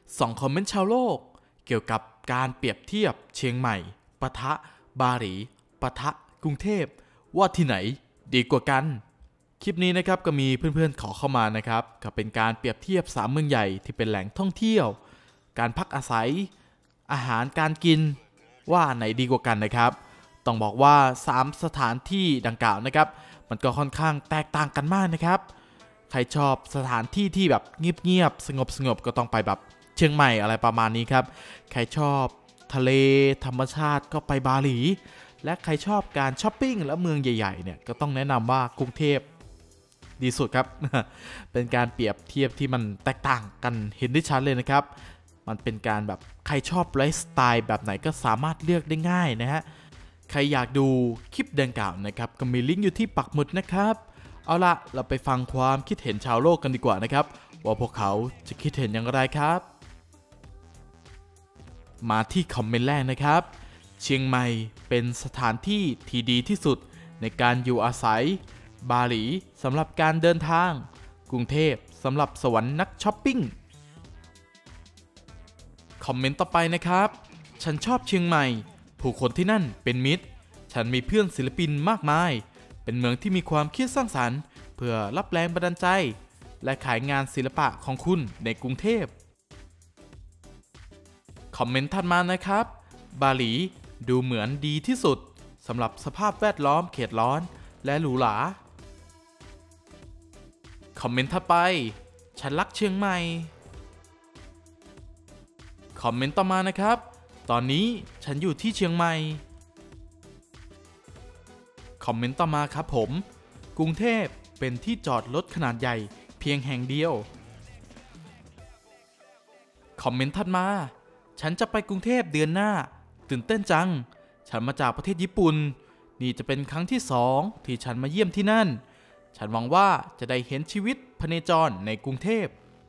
2 คอมเมนต์ชาวโลกเกี่ยวกับการเปรียบเทียบเชียงใหม่ปะทะบาหลีปะทะกรุงเทพว่าที่ไหนดีกว่ากันคลิปนี้นะครับก็มีเพื่อนๆขอเข้ามานะครับก็เป็นการเปรียบเทียบ3 เมืองใหญ่ที่เป็นแหล่งท่องเที่ยวการพักอาศัยอาหารการกินว่าไหนดีกว่ากันนะครับต้องบอกว่า3 สถานที่ดังกล่าวนะครับมันก็ค่อนข้างแตกต่างกันมากนะครับใครชอบสถานที่ที่แบบเงียบๆสงบก็ต้องไปแบบเชียงใหม่อะไรประมาณนี้ครับใครชอบทะเลธรรมชาติก็ไปบาหลีและใครชอบการช้อปปิ้งและเมืองใหญ่ๆเนี่ยก็ต้องแนะนำว่ากรุงเทพดีสุดครับ เป็นการเปรียบเทียบที่มันแตกต่างกันเห็นได้ชัดเลยนะครับมันเป็นการแบบใครชอบไลฟ์สไตล์แบบไหนก็สามารถเลือกได้ง่ายนะฮะใครอยากดูคลิปดังกล่าวนะครับก็มีลิงก์อยู่ที่ปักหมุดนะครับเอาละเราไปฟังความคิดเห็นชาวโลกกันดีกว่านะครับว่าพวกเขาจะคิดเห็นอย่างไรครับมาที่คอมเมนต์แรกนะครับเชียงใหม่เป็นสถานที่ที่ดีที่สุดในการอยู่อาศัยบาหลีสำหรับการเดินทางกรุงเทพสำหรับสวรรค์นักช้อปปิ้งคอมเมนต์ต่อไปนะครับฉันชอบเชียงใหม่ผู้คนที่นั่นเป็นมิตรฉันมีเพื่อนศิลปินมากมายเป็นเมืองที่มีความคิดสร้างสรรค์เพื่อรับแรงบันดาลใจและขายงานศิลปะของคุณในกรุงเทพคอมเมนต์ถัดมานะครับบาหลีดูเหมือนดีที่สุดสำหรับสภาพแวดล้อมเขตร้อนและหรูหราคอมเมนต์ถัดไปฉันรักเชียงใหม่คอมเมนต์ต่อมานะครับตอนนี้ฉันอยู่ที่เชียงใหม่คอมเมนต์ต่อมาครับผมกรุงเทพเป็นที่จอดรถขนาดใหญ่เพียงแห่งเดียวคอมเมนต์ถัดมาฉันจะไปกรุงเทพเดือนหน้าตื่นเต้นจังฉันมาจากประเทศญี่ปุ่นนี่จะเป็นครั้งที่2ที่ฉันมาเยี่ยมที่นั่นฉันหวังว่าจะได้เห็นชีวิตพเนจรในกรุงเทพ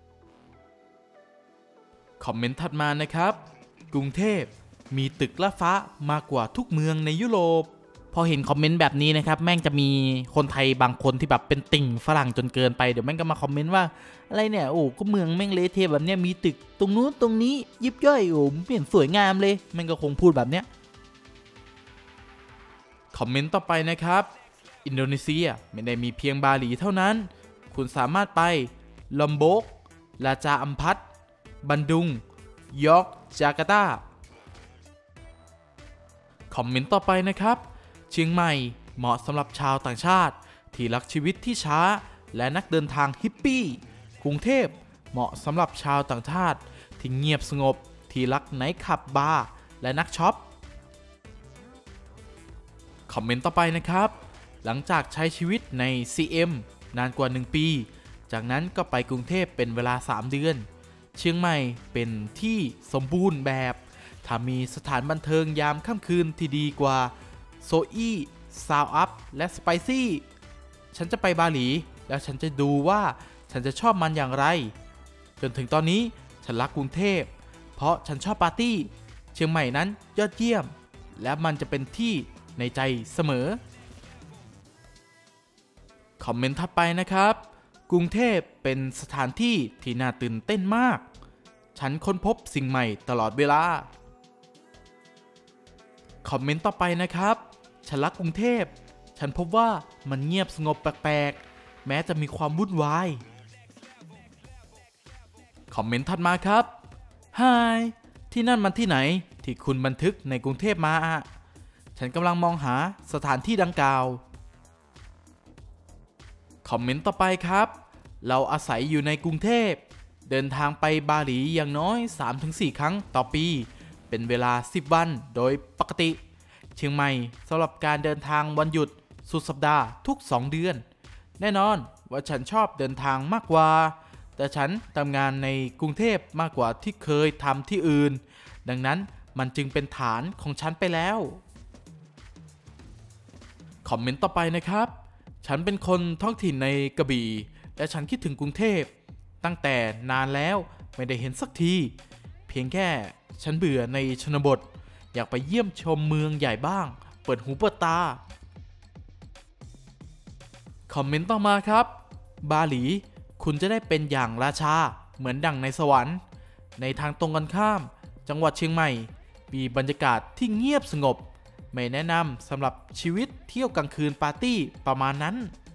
คอมเมนต์ถัดมานะครับกรุงเทพมีตึกละฟ้ามากกว่าทุกเมืองในยุโรปพอเห็นคอมเมนต์แบบนี้นะครับแม่งจะมีคนไทยบางคนที่แบบเป็นติ่งฝรั่งจนเกินไปเดี๋ยวแม่งก็มาคอมเมนต์ว่าอะไรเนี่ยโอ้ก็เมืองแม่งเละเทะแบบเนี้ยมีตึกตรงนู้นตรงนี้ยิบย่อยโอ้ไม่เห็นสวยงามเลยแม่งก็คงพูดแบบเนี้ยคอมเมนต์ต่อไปนะครับอินโดนีเซียไม่ได้มีเพียงบาหลีเท่านั้นคุณสามารถไปลอมโบกลาจาอัมพัตบันดุงยอร์กจาการ์ตาคอมเมนต์ต่อไปนะครับเชียงใหม่เหมาะสำหรับชาวต่างชาติที่รักชีวิตที่ช้าและนักเดินทางฮิปปี้กรุงเทพเหมาะสำหรับชาวต่างชาติที่เงียบสงบที่รักไนท์คลับบาร์และนักช็อปคอมเมนต์ต่อไปนะครับหลังจากใช้ชีวิตใน CM นานกว่า 1 ปีจากนั้นก็ไปกรุงเทพเป็นเวลา 3 เดือนเชียงใหม่เป็นที่สมบูรณ์แบบถ้ามีสถานบันเทิงยามค่ำคืนที่ดีกว่าโซอี้ซาวอัพและสไปซี่ฉันจะไปบาหลีแล้วฉันจะดูว่าฉันจะชอบมันอย่างไรจนถึงตอนนี้ฉันรักกรุงเทพเพราะฉันชอบปาร์ตี้เชียงใหม่นั้นยอดเยี่ยมและมันจะเป็นที่ในใจเสมอคอมเมนต์ถัดไปนะครับกรุงเทพเป็นสถานที่ที่น่าตื่นเต้นมากฉันค้นพบสิ่งใหม่ตลอดเวลาคอมเมนต์ต่อไปนะครับฉันรักกรุงเทพฉันพบว่ามันเงียบสงบแปลกๆแม้จะมีความวุ่นวายคอมเมนต์ถัดมาครับไฮที่นั่นมันที่ไหนที่คุณบันทึกในกรุงเทพมาฉันกำลังมองหาสถานที่ดังกล่าวคอมเมนต์ต่อไปครับเราอาศัยอยู่ในกรุงเทพเดินทางไปบาหลีอย่างน้อย 3-4 ครั้งต่อปีเป็นเวลา10 วันโดยปกติเชียงใหม่สำหรับการเดินทางวันหยุดสุดสัปดาห์ทุก2 เดือนแน่นอนว่าฉันชอบเดินทางมากกว่าแต่ฉันทำงานในกรุงเทพมากกว่าที่เคยทำที่อื่นดังนั้นมันจึงเป็นฐานของฉันไปแล้วคอมเมนต์ต่อไปนะครับฉันเป็นคนท้องถิ่นในกระบี่และฉันคิดถึงกรุงเทพตั้งแต่นานแล้วไม่ได้เห็นสักทีเพียงแค่ฉันเบื่อในชนบทอยากไปเยี่ยมชมเมืองใหญ่บ้างเปิดหูเปิดตาคอมเมนต์ต่อมาครับบาหลีคุณจะได้เป็นอย่างราชาเหมือนดั่งในสวรรค์ในทางตรงกันข้ามจังหวัดเชียงใหม่มีบรรยากาศที่เงียบสงบไม่แนะนำสำหรับชีวิตเที่ยวกลางคืนปาร์ตี้ประมาณนั้น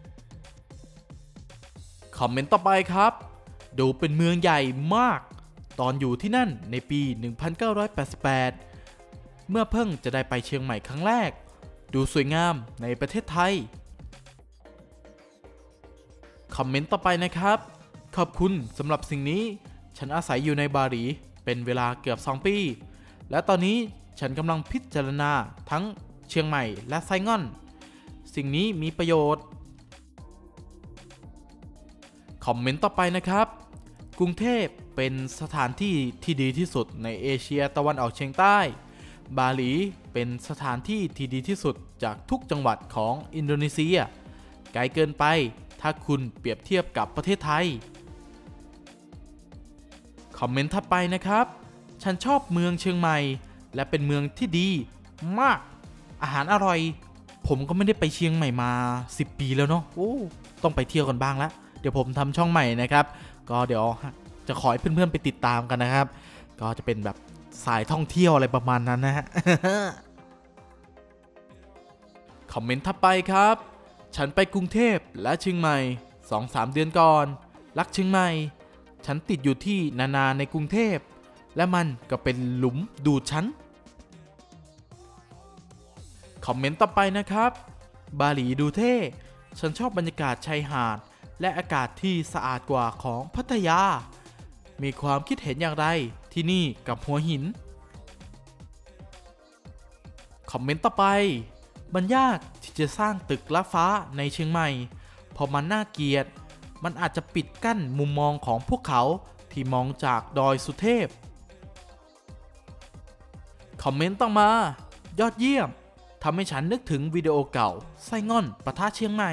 คอมเมนต์ต่อไปครับดูเป็นเมืองใหญ่มากตอนอยู่ที่นั่นในปี 1988 เมื่อเพิ่งจะได้ไปเชียงใหม่ครั้งแรกดูสวยงามในประเทศไทยคอมเมนต์ต่อไปนะครับขอบคุณสำหรับสิ่งนี้ฉันอาศัยอยู่ในบาหลีเป็นเวลาเกือบ2 ปีและตอนนี้ฉันกำลังพิจารณาทั้งเชียงใหม่และไซง่อนสิ่งนี้มีประโยชน์คอมเมนต์ต่อไปนะครับกรุงเทพเป็นสถานที่ที่ดีที่สุดในเอเชียตะวันออกเฉียงใต้บาหลีเป็นสถานที่ที่ดีที่สุดจากทุกจังหวัดของอินโดนีเซียไกลเกินไปถ้าคุณเปรียบเทียบกับประเทศไทยคอมเมนต์ถัดไปนะครับฉันชอบเมืองเชียงใหม่และเป็นเมืองที่ดีมากอาหารอร่อยผมก็ไม่ได้ไปเชียงใหม่มา10 ปีแล้วเนาะต้องไปเที่ยวกันบ้างแล้วเดี๋ยวผมทำช่องใหม่นะครับก็เดี๋ยวจะขอให้เพื่อนๆไปติดตามกันนะครับก็จะเป็นแบบสายท่องเที่ยวอะไรประมาณนั้นนะฮะ คอมเมนต์ถัดไปครับฉันไปกรุงเทพและเชียงใหม่ 2-3 เดือนก่อนรักเชียงใหม่ฉันติดอยู่ที่นาในกรุงเทพและมันก็เป็นหลุมดูดฉันคอมเมนต์ต่อไปนะครับบาหลีดูเท่ฉันชอบบรรยากาศชายหาดและอากาศที่สะอาดกว่าของพัทยามีความคิดเห็นอย่างไรที่นี่กับหัวหินคอมเมนต์ต่อไปมันยากที่จะสร้างตึกลัดฟ้าในเชียงใหม่เพราะมันน่าเกลียดมันอาจจะปิดกั้นมุมมองของพวกเขาที่มองจากดอยสุเทพคอมเมนต์ต่อมายอดเยี่ยมทำให้ฉันนึกถึงวิดีโอเก่าไส้ง่อนปะทะเชียงใหม่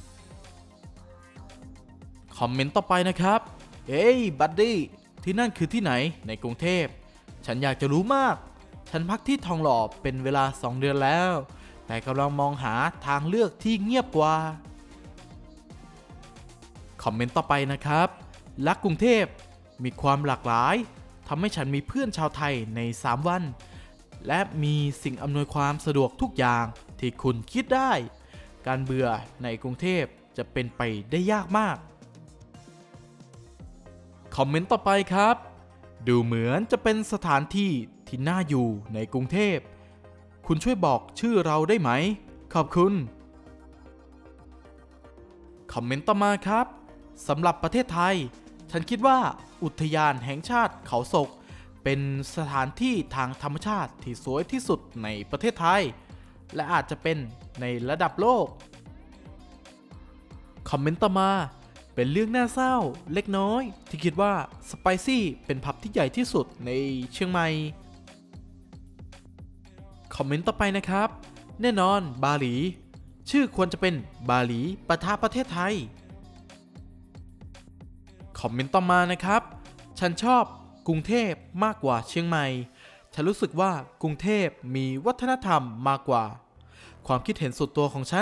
คอมเมนต์ต่อไปนะครับเฮ้ยบัดดี้ที่นั่นคือที่ไหนในกรุงเทพฉันอยากจะรู้มากฉันพักที่ทองหล่อเป็นเวลา2 เดือนแล้วแต่กำลังมองหาทางเลือกที่เงียบกว่าคอมเมนต์ต่อไปนะครับรักกรุงเทพมีความหลากหลายทำให้ฉันมีเพื่อนชาวไทยใน3 วันและมีสิ่งอำนวยความสะดวกทุกอย่างที่คุณคิดได้การเบื่อในกรุงเทพจะเป็นไปได้ยากมากคอมเมนต์ต่อไปครับดูเหมือนจะเป็นสถานที่ที่น่าอยู่ในกรุงเทพคุณช่วยบอกชื่อเราได้ไหมขอบคุณคอมเมนต์ต่อมาครับสำหรับประเทศไทยฉันคิดว่าอุทยานแห่งชาติเขาศกเป็นสถานที่ทางธรรมชาติที่สวยที่สุดในประเทศไทยและอาจจะเป็นในระดับโลกคอมเมนต์ต่อมาเป็นเรื่องน่าเศร้าเล็กน้อยที่คิดว่าสไปซี่เป็นผับที่ใหญ่ที่สุดในเชียงใหม่คอมเมนต์ต่อไปนะครับแน่นอนบาหลีชื่อควรจะเป็นบาหลีปะทะประเทศไทยคอมเมนต์ต่อมานะครับฉันชอบกรุงเทพมากกว่าเชียงใหม่ฉันรู้สึกว่ากรุงเทพมีวัฒนธรรมมากกว่าความคิดเห็นส่วนตัวของฉัน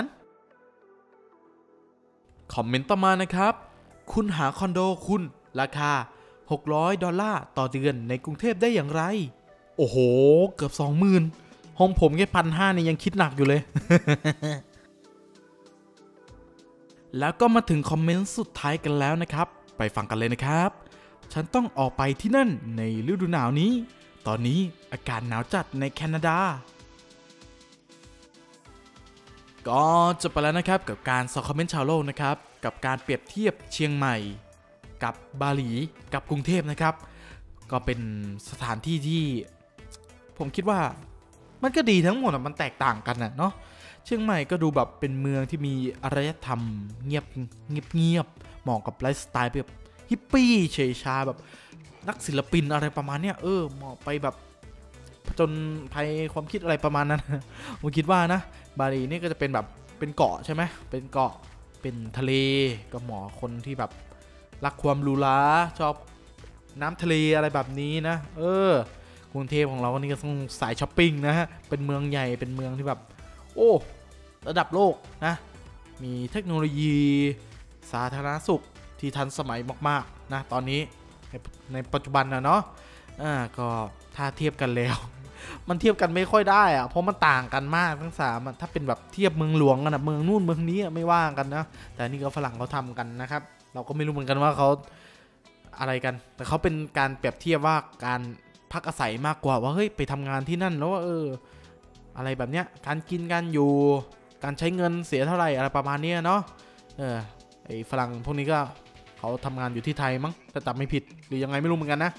คอมเมนต์ต่อมานะครับคุณหาคอนโดคุณราคา$600ต่อเดือนในกรุงเทพได้อย่างไรโอ้โหเกือบ 20,000ห้องผมแค่1,500เนี่ยยังคิดหนักอยู่เลย แล้วก็มาถึงคอมเมนต์สุดท้ายกันแล้วนะครับไปฟังกันเลยนะครับฉันต้องออกไปที่นั่นในฤดูหนาวนี้ตอนนี้อากาศหนาวจัดในแคนาดาก็จบไปแล้วนะครับกับการสอบคอมเมนต์ชาวโลกนะครับกับการเปรียบเทียบเชียงใหม่กับบาหลีกับกรุงเทพนะครับก็เป็นสถานที่ที่ผมคิดว่ามันก็ดีทั้งหมดมันแตกต่างกันนะเนาะเชียงใหม่ก็ดูแบบเป็นเมืองที่มีอารยธรรมเงียบเหมาะกับไลฟ์สไตล์แบบฮิปปี้เฉยชาแบบนักศิลปินอะไรประมาณเนี้ยเหมาะไปแบบจนภัยความคิดอะไรประมาณนั้นผมคิดว่านะบาหลีนี่ก็จะเป็นแบบเป็นเกาะใช่ไหมเป็นเกาะเป็นทะเลก็เหมาะคนที่แบบรักความหรูหราชอบน้ำทะเลอะไรแบบนี้นะกรุงเทพของเรานี่ก็ต้องสายช้อปปิ้งนะฮะเป็นเมืองใหญ่เป็นเมืองที่แบบระดับโลกนะมีเทคโนโลยีสาธารณสุขที่ทันสมัยมากๆนะตอนนี้ในปัจจุบันนะเนาะก็ถ้าเทียบกันแล้ว มันเทียบกันไม่ค่อยได้อะเพราะมันต่างกันมากทั้ง3ถ้าเป็นแบบเทียบเมืองหลวงกันนะเมืองนู่นเมืองนี้ไม่ว่ากันนะแต่นี่ก็ฝรั่งเขาทำกันนะครับเราก็ไม่รู้เหมือนกันว่าเขาอะไรกันแต่เขาเป็นการเปรียบเทียบว่าการพักอาศัยมากกว่าว่าเฮ้ยไปทำงานที่นั่นแล้วว่าอะไรแบบเนี้ยการกินการอยู่การใช้เงินเสียเท่าไหร่อะไรประมาณนี้เนาะไอ้ฝรั่งพวกนี้ก็เขาทำงานอยู่ที่ไทยมั้งแต่จำไม่ผิดหรือยังไงไม่รู้เหมือนกันนะ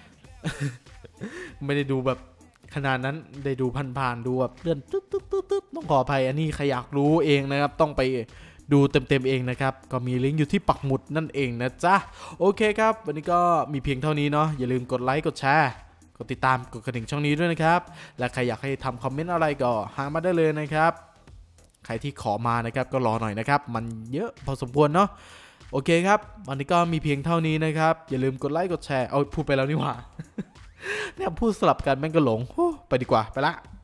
ไม่ได้ดูแบบขนาดนั้นได้ดูผ่านๆดูแบบเลื่อนตึ๊ดต้องขออภัยอันนี้ใครอยากรู้เองนะครับต้องไปดูเต็มๆเองนะครับก็มีลิงก์อยู่ที่ปักหมุดนั่นเองนะจ๊ะโอเคครับวันนี้ก็มีเพียงเท่านี้เนาะอย่าลืมกดไลค์กดแชร์กดติดตามกดกระดิ่งช่องนี้ด้วยนะครับและใครอยากให้ทำคอมเมนต์อะไรก็หามาได้เลยนะครับใครที่ขอมานะครับก็รอหน่อยนะครับมันเยอะพอสมควรเนาะโอเคครับวันนี้ก็มีเพียงเท่านี้นะครับอย่าลืมกดไลค์กดแชร์เอาพูดไปแล้วนี่หว่า เนี่ยพูดสลับกันแม่งก็หลงไปดีกว่าไปละ